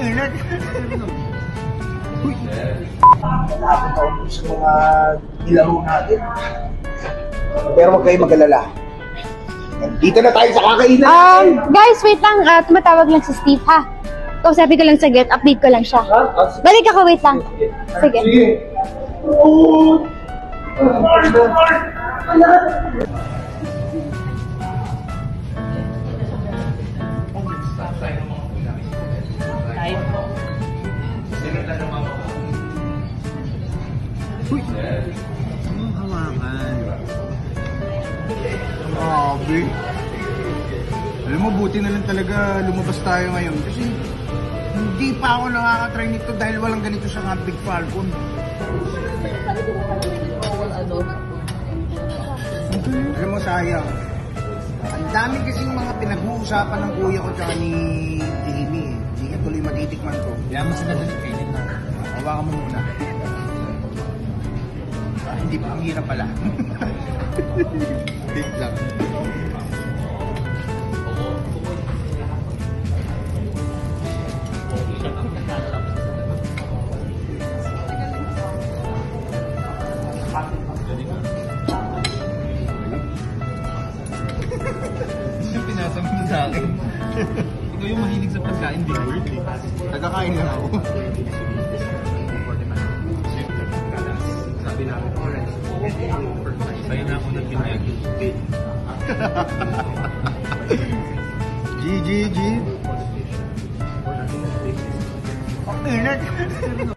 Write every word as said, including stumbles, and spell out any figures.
init. Uy. Nakakataon sa mga nilaro natin. Pero huwag kayo mag-alala. Dito na tayo sa kakainan. Um, guys, wait lang. Uh, tumatawag lang si Steve, ha? Ikaw sabi ko lang saglit. Update ko lang siya. Balik ako, wait lang. Sige. Sige. Oh. Uy. Ang hawakan. Grabe. Alam mo, buti na lang talaga lumabas tayo ngayon. Kasi hindi pa ako nakakatry nito dahil walang ganito sa mga Big Falcon. Alam mo, sayang. Ang dami kasing mga pinag-uusapan ng kuya ko tsaka ni Amy. Hindi ka tuloy matitikman ko. Kaya mas nadalit kainin na. Hawakan mo muna. Ah, hindi pa, ang hirap pala. Big lang. Yung pinasa mo sa akin. Ikaw yung mahilig sa pagkain, di worth it. Nagkakain lang ako. Sabi namin, alright. Sa'yo na ako nagpinayag yung date. G, G, G. Ang init.